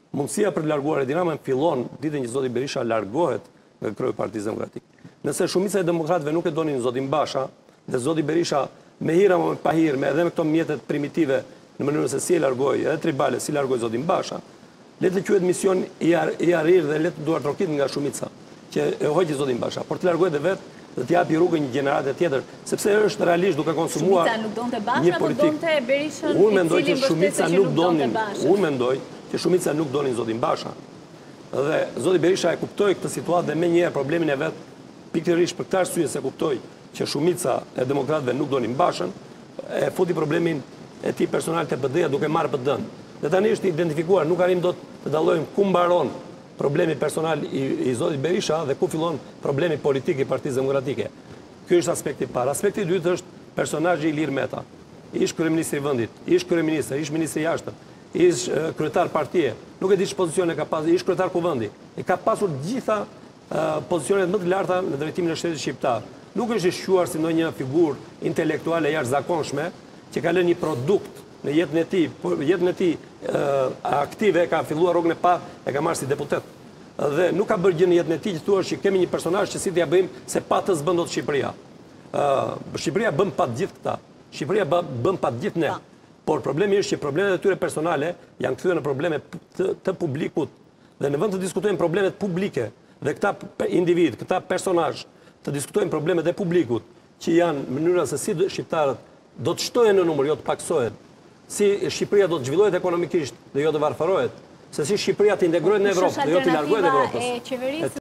Mundësia për të larguar Edi Ramën fillon ditën që zoti Berisha largohet nga kryeju i Partisë Demokratike. Nëse shumica e demokratëve nuk e donin zotin Basha, dhe zoti Berisha me hira me pa hirë, edhe me këto mjetet primitive në mënyrën se si e largoi, edhe tribale, si largoi zotin Basha, le të quhet mision i arrir dhe le të duart rokit nga shumica që e hoqi zotin Basha, por të largohet dhe vetë dhe të japi rrugën një gjenerate tjetër, sepse është realisht duke konsumuar një politikë. Unë mendoj që shumica nuk donin, unë mendoj që shumica nuk donin zotin Basha. Dhe zoti Berisha e kuptoi këtë situatë dhe menjëherë problemin e vet, pikërisht për këtë arsye se kuptoi që shumica e demokratëve nuk donin Bashën, e futi problemin e tij personal te PD-ja duke marrë PD-n. Dhe tani është identifikuar, nuk arrim dot të dallojmë ku mbaron problemi personal i zotit Berisha dhe ku fillon problemi politik i Partisë Demokratike. Ky është aspekti i parë. Aspekti i dytë është personazhi Ilir Meta. Ish kryeministri i vendit, ish kryeminist, ish ministri i jashtëm, ish kryetar partie. Nuk e di ç'pozicione ka pasur, ish kryetar kuvendi. E ka pasur gjitha pozicionet më të larta në drejtimin e shtetit shqiptar. Nuk është i shquar si ndonjë figurë intelektuale jashtëzakonshme që ka lënë një produkt në jetën e tij aktive, ka filluar rrugën e parë, e ka marrë si deputet. Dhe nuk ka bërë gjë në jetën e tij që thuash që kemi një personazh që si t'ia bëjmë se pa të s'bën dot Shqipëria. Shqipëria bën pa të gjithë këta. Shqipëria bën pa të gjithë ne. Por problemi është që problemet e tyre personale janë kthyer në probleme të publikut. Dhe në vend të diskutojmë problemet publike dhe këta individ, këta personazh, të diskutojmë problemet e publikut, që janë mënyra se si shqiptarët do të shtohen në numër, jo të paksohen, si Shqipëria do të zhvillohet ekonomikisht dhe jo të varfërohet, se si Shqipëria të integrohet në Evropë dhe jo të largohet Evropës.